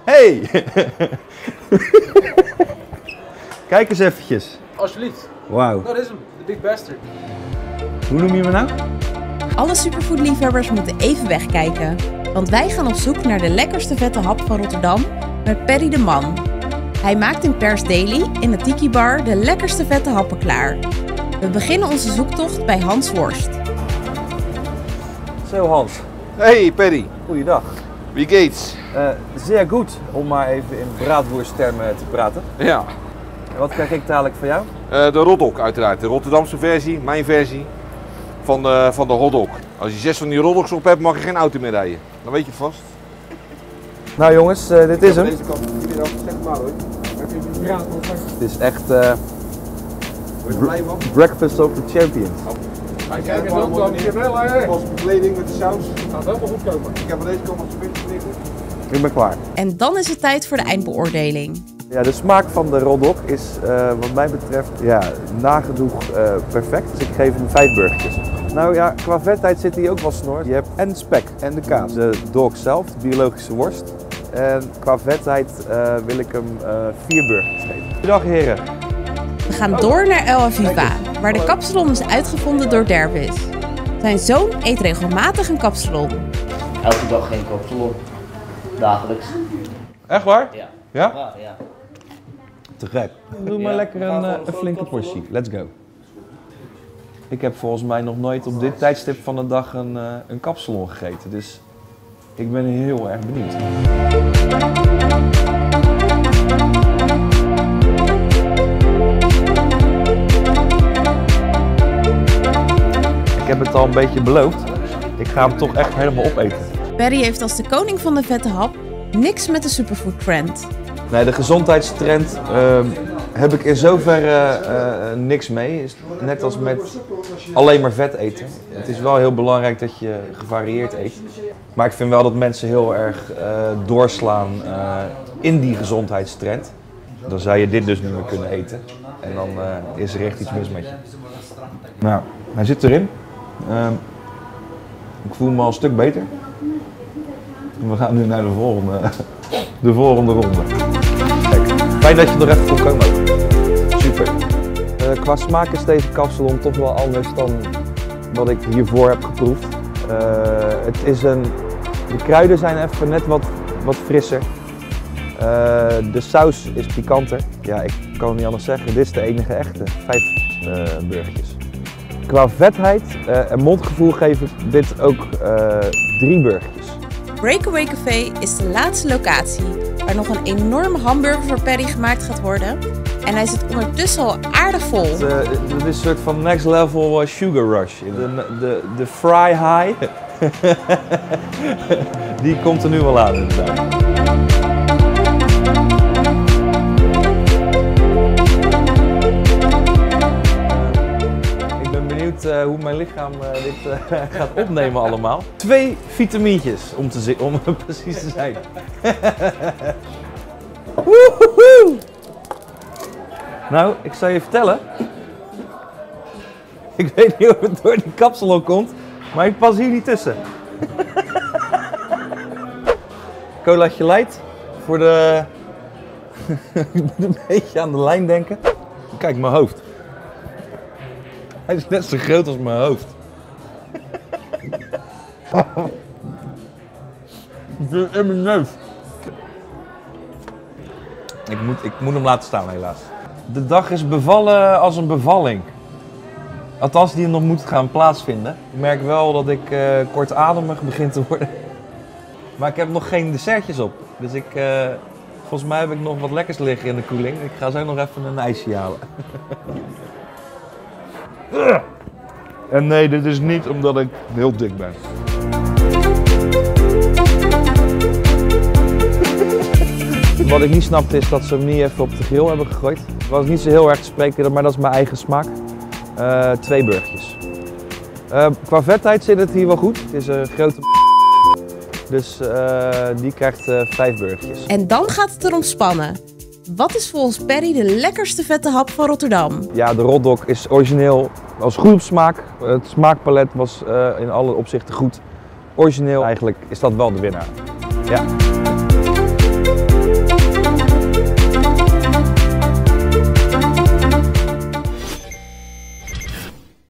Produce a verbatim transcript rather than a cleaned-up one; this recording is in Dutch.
Hey! Kijk eens eventjes. Alsjeblieft. Wauw. Dat is hem, de Big Bastard. Hoe noem je me nou? Alle superfoodliefhebbers moeten even wegkijken. Want wij gaan op zoek naar de lekkerste vette hap van Rotterdam met Perry de Man. Hij maakt in Pers Daily in de Tiki Bar de lekkerste vette happen klaar. We beginnen onze zoektocht bij Hans Worst. Zo Hans. Hey Perry, Goeiedag. wie geht's? Uh, zeer goed, om maar even in braadworsttermen te praten. Ja, En wat krijg ik dadelijk van jou? uh, de hotdog uiteraard. De Rotterdamse versie, mijn versie van de, van de hotdog. Als je zes van die hotdogs op hebt, mag je geen auto meer rijden. Dan weet je vast. Nou jongens, uh, dit is hem. Deze kant, hier weer af, zeg maar hoor. Het is echt uh, breakfast of the champions. Kijk eens ook dan, pas bekleding met de saus. Gaat helemaal goed komen. Ik heb aan deze kant nog een beetje liggen. Ik ben klaar. En dan is het tijd voor de eindbeoordeling. Ja, de smaak van de hotdog is uh, wat mij betreft ja, nagenoeg uh, perfect. Dus ik geef hem vijf burgertjes. Nou ja, qua vetheid zit hier ook wel snor. Je hebt en spek en de kaas. De dog zelf, de biologische worst. En qua vetheid uh, wil ik hem uh, vier burgertjes geven. Goedendag heren. We gaan door naar El Aviva, waar de kapsalon is uitgevonden door Dervis. Zijn zoon eet regelmatig een kapsalon. Elke dag geen kapsalon. Dagelijks. Echt waar? Ja. Ja? Ja, ja. Te gek. Doe maar Ja, lekker we gaan een, voor uh, een een grote flinke kapsalon. portie. Let's go. Ik heb volgens mij nog nooit op dit tijdstip van de dag een, uh, een kapsalon gegeten. Dus ik ben heel erg benieuwd. Ik heb het al een beetje beloofd. Ik ga hem toch echt helemaal opeten. Perry heeft als de koning van de vette hap niks met de superfood trend. Nee, de gezondheidstrend uh, heb ik in zoverre uh, niks mee. Is net als met alleen maar vet eten. Het is wel heel belangrijk dat je gevarieerd eet. Maar ik vind wel dat mensen heel erg uh, doorslaan uh, in die gezondheidstrend. Dan zou je dit dus niet meer kunnen eten. En dan uh, is er echt iets mis met je. Nou, hij zit erin. Uh, ik voel me al een stuk beter. En we gaan nu naar de volgende, de volgende ronde. Kijk, fijn dat je er even kon komen. Super. Uh, qua smaak is deze kapsalon toch wel anders dan wat ik hiervoor heb geproefd. Uh, het is een, de kruiden zijn even net wat, wat frisser. Uh, de saus is pikanter. Ja, ik kan het niet anders zeggen. Dit is de enige echte. Vijf uh, burgertjes. Qua vetheid uh, en mondgevoel geef ik dit ook uh, drie burgertjes. Breakaway Café is de laatste locatie waar nog een enorme hamburger voor Perry gemaakt gaat worden. En hij zit ondertussen al aardig vol. Het uh, is een soort van next level uh, sugar rush. De, de, de fry high, die komt er nu wel aan inderdaad. Uh, hoe mijn lichaam uh, dit uh, gaat opnemen allemaal. Twee vitamintjes om, te om precies te zijn. Woehoe! Nou, ik zal je vertellen. Ik weet niet of het door die kapsalon komt, maar ik pas hier niet tussen. Colaatje light voor de... Ik moet een beetje aan de lijn denken. Kijk, mijn hoofd. Hij is net zo groot als mijn hoofd. Ik zit in mijn neus. Ik moet, ik moet hem laten staan helaas. De dag is bevallen als een bevalling. Althans, die nog moet gaan plaatsvinden. Ik merk wel dat ik uh, kortademig begin te worden. Maar ik heb nog geen dessertjes op. Dus ik, uh, volgens mij heb ik nog wat lekkers liggen in de koeling. Ik ga zo nog even een ijsje halen. En nee, dit is niet omdat ik heel dik ben. Wat ik niet snapte is dat ze hem niet even op de grill hebben gegooid. Het was niet zo heel erg te spreken, maar dat is mijn eigen smaak. Uh, twee burgertjes. Uh, qua vetheid zit het hier wel goed. Het is een grote dus uh, die krijgt uh, vijf burgertjes. En dan gaat het erom spannen. Wat is volgens Perry de lekkerste vette hap van Rotterdam? Ja, de hotdog is origineel, was goed op smaak. Het smaakpalet was uh, in alle opzichten goed. Origineel, eigenlijk is dat wel de winnaar. Ja.